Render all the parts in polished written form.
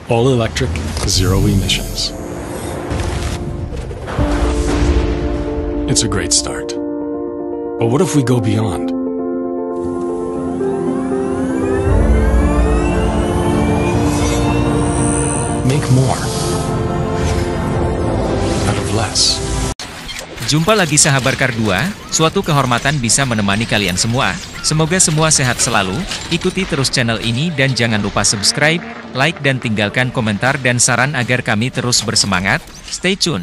All electric, zero emissions. It's a great start. But what if we go beyond? Make more out of less. Jumpa lagi sahabat Kar 2, suatu kehormatan bisa menemani kalian semua. Semoga semua sehat selalu, ikuti terus channel ini dan jangan lupa subscribe, like dan tinggalkan komentar dan saran agar kami terus bersemangat. Stay tune.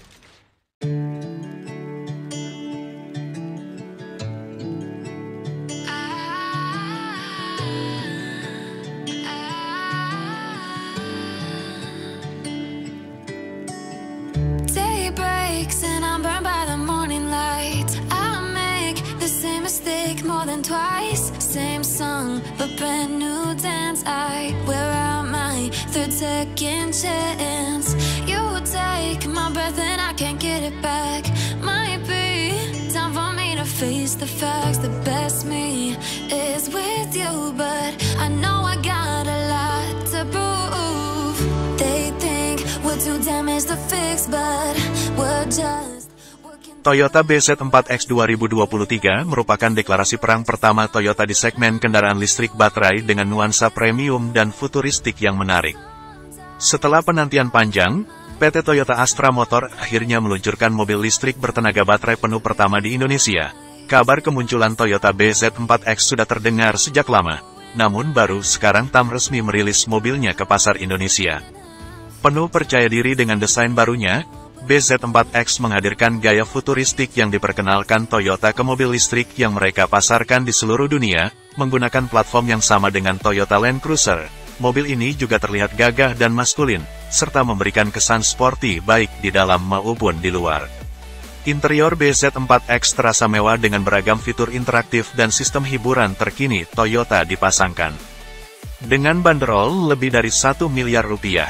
And I'm burned by the morning light. I make the same mistake more than twice. Same song, but brand new dance. I wear out my third second chance. You take my breath and I can't get it back. Might be time for me to face the facts. The best me is with you, but I know I got a lot to prove. They think we're too damaged to fix, but we're just... Toyota BZ4X 2023 merupakan deklarasi perang pertama Toyota di segmen kendaraan listrik baterai dengan nuansa premium dan futuristik yang menarik. Setelah penantian panjang, PT Toyota Astra Motor akhirnya meluncurkan mobil listrik bertenaga baterai penuh pertama di Indonesia. Kabar kemunculan Toyota BZ4X sudah terdengar sejak lama, namun baru sekarang TAM resmi merilis mobilnya ke pasar Indonesia. Penuh percaya diri dengan desain barunya, BZ4X menghadirkan gaya futuristik yang diperkenalkan Toyota ke mobil listrik yang mereka pasarkan di seluruh dunia, menggunakan platform yang sama dengan Toyota Land Cruiser. Mobil ini juga terlihat gagah dan maskulin, serta memberikan kesan sporty baik di dalam maupun di luar. Interior BZ4X terasa mewah dengan beragam fitur interaktif dan sistem hiburan terkini Toyota dipasangkan. Dengan banderol lebih dari 1 miliar rupiah.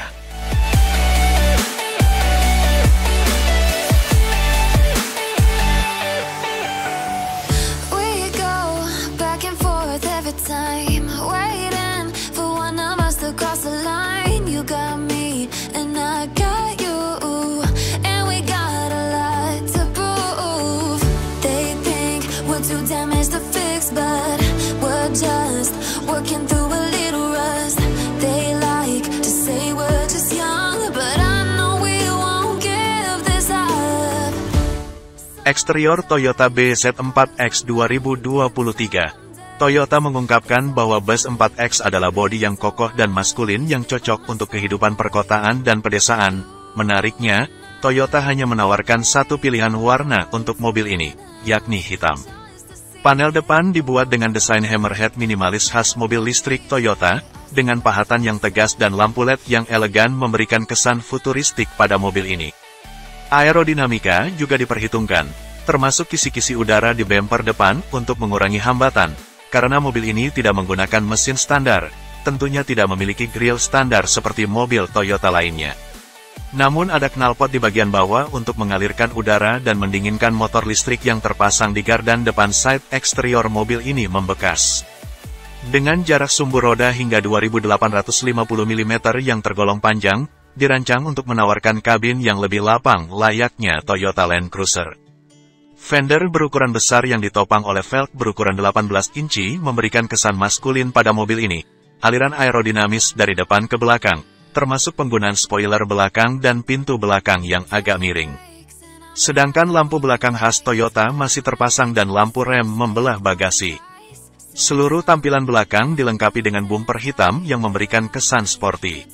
Time waiting for one of us to cross the line. You got me and I got you, and we got a lot to prove. They think we're too damaged to fix, but we're just working through a little rust. They like to say we're just young, but I know we won't give this up. Eksterior Toyota BZ4X 2023. Toyota mengungkapkan bahwa BZ4X adalah bodi yang kokoh dan maskulin yang cocok untuk kehidupan perkotaan dan pedesaan. Menariknya, Toyota hanya menawarkan satu pilihan warna untuk mobil ini, yakni hitam. Panel depan dibuat dengan desain hammerhead minimalis khas mobil listrik Toyota, dengan pahatan yang tegas dan lampu LED yang elegan memberikan kesan futuristik pada mobil ini. Aerodinamika juga diperhitungkan, termasuk kisi-kisi udara di bumper depan untuk mengurangi hambatan. Karena mobil ini tidak menggunakan mesin standar, tentunya tidak memiliki grill standar seperti mobil Toyota lainnya. Namun ada knalpot di bagian bawah untuk mengalirkan udara dan mendinginkan motor listrik yang terpasang di gardan depan side eksterior mobil ini membekas. Dengan jarak sumbu roda hingga 2850 mm yang tergolong panjang, dirancang untuk menawarkan kabin yang lebih lapang layaknya Toyota Land Cruiser. Fender berukuran besar yang ditopang oleh velg berukuran 18 inci memberikan kesan maskulin pada mobil ini. Aliran aerodinamis dari depan ke belakang, termasuk penggunaan spoiler belakang dan pintu belakang yang agak miring. Sedangkan lampu belakang khas Toyota masih terpasang dan lampu rem membelah bagasi. Seluruh tampilan belakang dilengkapi dengan bumper hitam yang memberikan kesan sporty.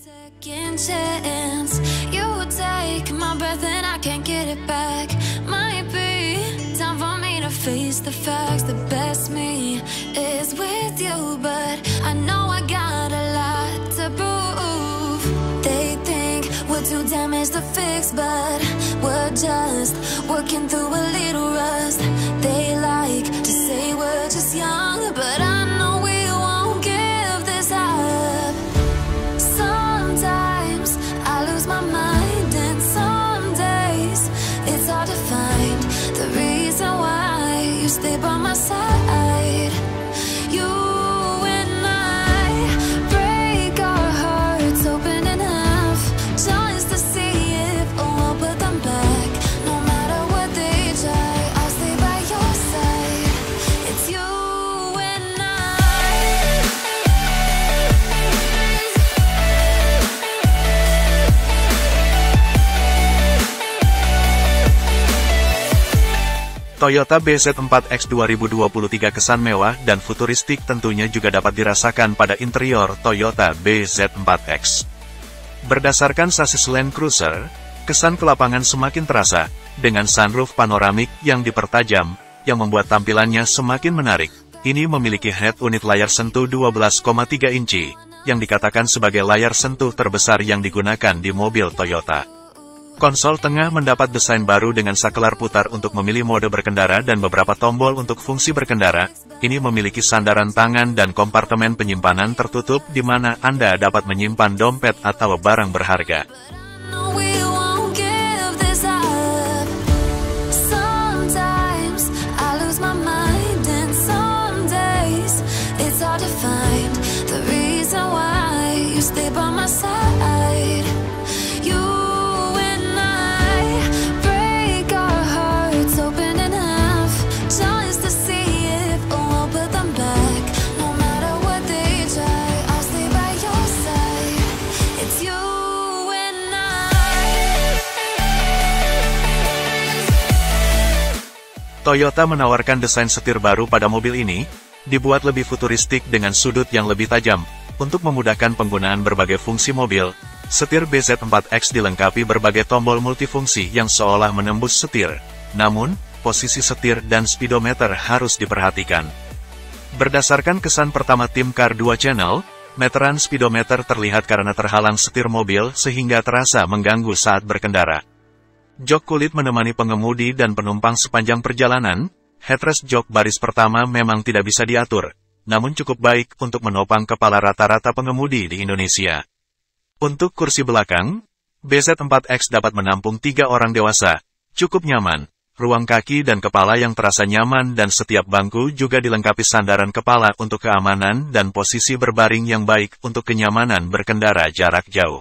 Face the facts, the best me is with you, but I know I got a lot to prove. They think we're too damaged to fix, but we're just working through a little rust. They like to say we're just young, but I know we won't give this up. Sometimes I lose my mind, and some days it's hard to find the reason why you stay by my side. You and I break our hearts open and Toyota BZ4X 2023 kesan mewah dan futuristik tentunya juga dapat dirasakan pada interior Toyota BZ4X. Berdasarkan sasis Land Cruiser, kesan kelapangan semakin terasa, dengan sunroof panoramik yang dipertajam, yang membuat tampilannya semakin menarik. Ini memiliki head unit layar sentuh 12,3 inci, yang dikatakan sebagai layar sentuh terbesar yang digunakan di mobil Toyota. Konsol tengah mendapat desain baru dengan sakelar putar untuk memilih mode berkendara dan beberapa tombol untuk fungsi berkendara. Ini memiliki sandaran tangan dan kompartemen penyimpanan tertutup di mana Anda dapat menyimpan dompet atau barang berharga. Toyota menawarkan desain setir baru pada mobil ini, dibuat lebih futuristik dengan sudut yang lebih tajam. Untuk memudahkan penggunaan berbagai fungsi mobil, setir BZ4X dilengkapi berbagai tombol multifungsi yang seolah menembus setir. Namun, posisi setir dan speedometer harus diperhatikan. Berdasarkan kesan pertama tim Car 2 Channel, meteran speedometer terlihat karena terhalang setir mobil sehingga terasa mengganggu saat berkendara. Jok kulit menemani pengemudi dan penumpang sepanjang perjalanan. Headrest jok baris pertama memang tidak bisa diatur, namun cukup baik untuk menopang kepala rata-rata pengemudi di Indonesia. Untuk kursi belakang, BZ4X dapat menampung 3 orang dewasa, cukup nyaman, ruang kaki dan kepala yang terasa nyaman dan setiap bangku juga dilengkapi sandaran kepala untuk keamanan dan posisi berbaring yang baik untuk kenyamanan berkendara jarak jauh.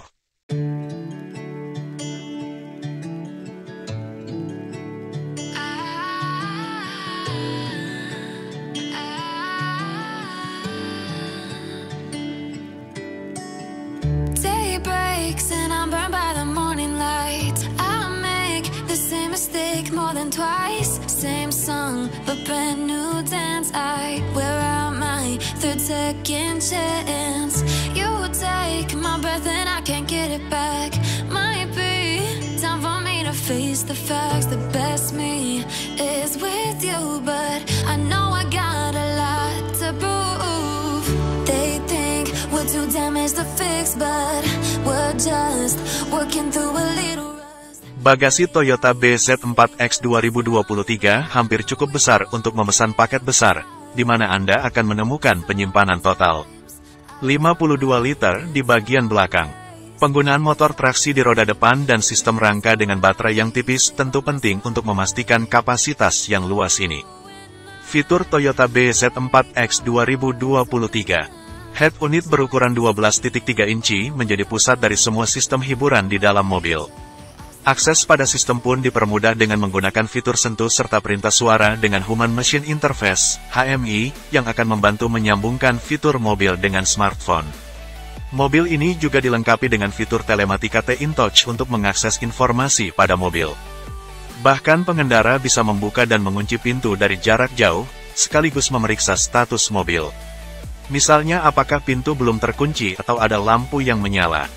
And I'm burned by the morning light. I make the same mistake more than twice. Same song, but brand new dance. I wear out my third second chance. You take my breath and I can't get it back. Might be time for me to face the facts. The best me is with you, but I know I got a lot to prove. They think we're too damaged to fix, but we're just working through a little rust. Bagasi Toyota BZ4X 2023 hampir cukup besar untuk memesan paket besar, di mana Anda akan menemukan penyimpanan total 52 liter di bagian belakang. Penggunaan motor traksi di roda depan dan sistem rangka dengan baterai yang tipis tentu penting untuk memastikan kapasitas yang luas ini. Fitur Toyota BZ4X 2023. Head unit berukuran 12,3 inci menjadi pusat dari semua sistem hiburan di dalam mobil. Akses pada sistem pun dipermudah dengan menggunakan fitur sentuh serta perintah suara dengan Human Machine Interface (HMI) yang akan membantu menyambungkan fitur mobil dengan smartphone. Mobil ini juga dilengkapi dengan fitur telematika T-InTouch untuk mengakses informasi pada mobil. Bahkan pengendara bisa membuka dan mengunci pintu dari jarak jauh, sekaligus memeriksa status mobil. Misalnya apakah pintu belum terkunci atau ada lampu yang menyala.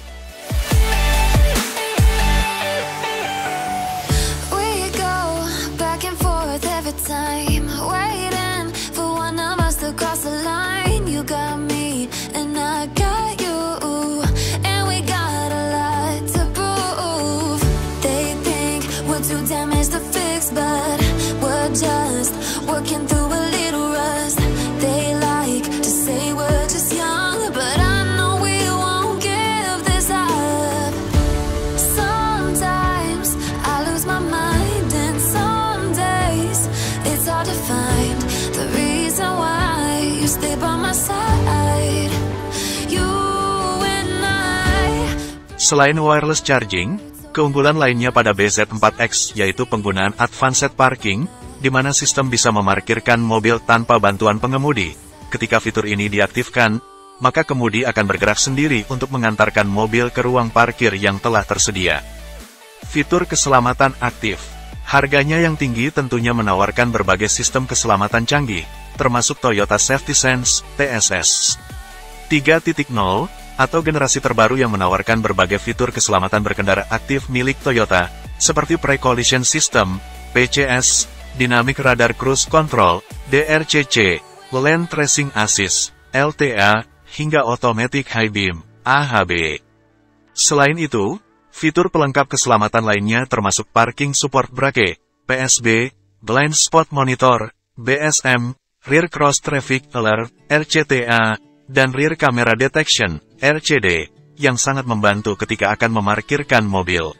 We go back and forth every time, waiting for one of us to cross the line. You got me and I got you, and we got a lot to prove. They think we're too damaged to fix, but we're just working through a little rust. They like to say we're just young, but I know we won't give this up. Sometimes I lose my mind, and some days it's hard to find the reason why you stay by my side. You and I. Selain wireless charging, keunggulan lainnya pada BZ4X yaitu penggunaan advanced parking, di mana sistem bisa memarkirkan mobil tanpa bantuan pengemudi. Ketika fitur ini diaktifkan, maka kemudi akan bergerak sendiri untuk mengantarkan mobil ke ruang parkir yang telah tersedia. Fitur keselamatan aktif. Harganya yang tinggi tentunya menawarkan berbagai sistem keselamatan canggih, termasuk Toyota Safety Sense, TSS 3.0, atau generasi terbaru yang menawarkan berbagai fitur keselamatan berkendara aktif milik Toyota, seperti Pre-Collision System, PCS, Dynamic Radar Cruise Control, DRCC, Lane Tracing Assist, LTA, hingga Automatic High Beam, AHB. Selain itu, fitur pelengkap keselamatan lainnya termasuk Parking Support Brake, PSB, Blind Spot Monitor, BSM, Rear Cross Traffic Alert, RCTA, dan Rear Camera Detection, RCD, yang sangat membantu ketika akan memarkirkan mobil.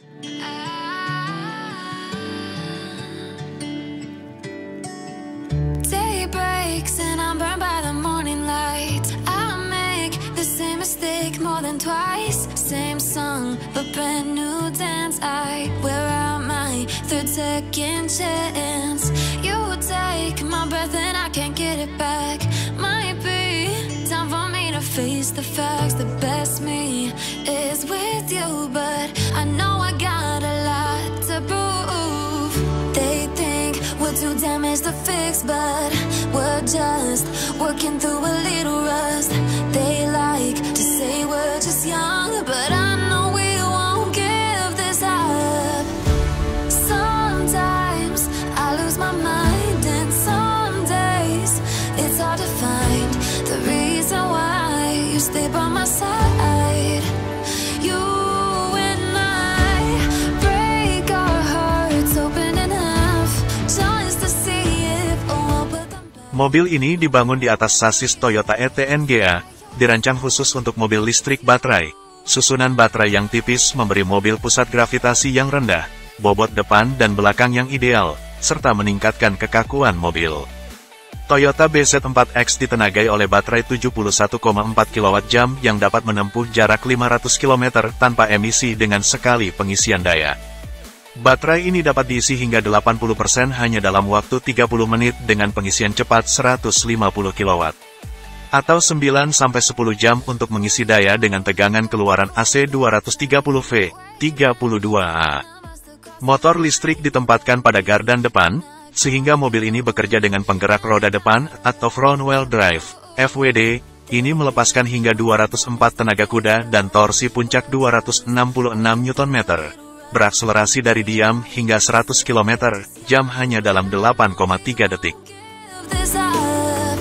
Day breaks and I'm burned by the morning light. I make the same mistake more than twice. Same song, but brand new dance. I wear out my third second chance. You take my breath and I can't get it back. Might be time for me to face the facts. The best me is with you, but I know I got a lot to prove. They think we're too damaged to fix, but we're just working through a little rust. They like to say we're just young, but I know we won't give this up. Sometimes I lose my mind, and some days it's hard to find the reason why you stay by my side. You and I break our hearts open in half just to see if we'll put them back. Mobil ini dibangun di atas sasis Toyota ETNGA, dirancang khusus untuk mobil listrik baterai. Susunan baterai yang tipis memberi mobil pusat gravitasi yang rendah, bobot depan dan belakang yang ideal, serta meningkatkan kekakuan mobil. Toyota BZ4X ditenagai oleh baterai 71,4 kWh yang dapat menempuh jarak 500 km tanpa emisi dengan sekali pengisian daya. Baterai ini dapat diisi hingga 80% hanya dalam waktu 30 menit dengan pengisian cepat 150 kW. Atau 9-10 jam untuk mengisi daya dengan tegangan keluaran AC 230V, 32A. Motor listrik ditempatkan pada gardan depan, sehingga mobil ini bekerja dengan penggerak roda depan atau front wheel drive, FWD. Ini melepaskan hingga 204 tenaga kuda dan torsi puncak 266 Nm. Berakselerasi dari diam hingga 100 km/jam hanya dalam 8,3 detik. This up.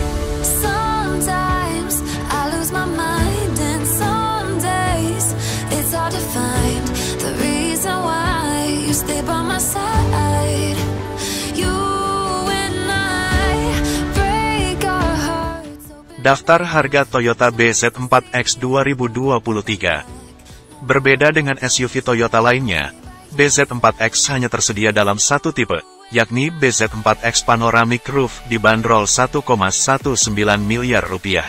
Sometimes I lose my mind, and some days it's hard to find the reason why you stay by my side. You and I break our hearts open. Daftar harga Toyota BZ4X 2023. Berbeda dengan SUV Toyota lainnya, BZ4X hanya tersedia dalam satu tipe, yakni BZ4X Panoramic Roof dibanderol Rp1,19 miliar.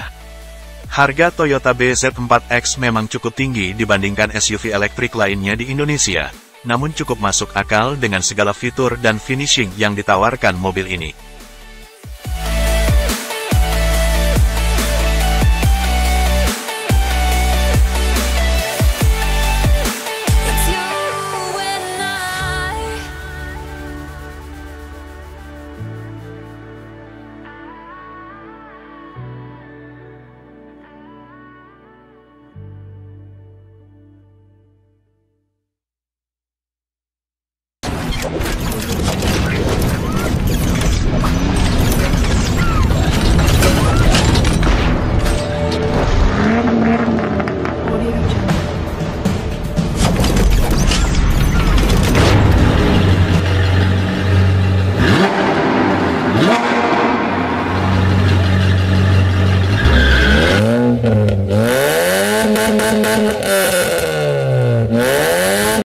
Harga Toyota BZ4X memang cukup tinggi dibandingkan SUV elektrik lainnya di Indonesia, namun cukup masuk akal dengan segala fitur dan finishing yang ditawarkan mobil ini.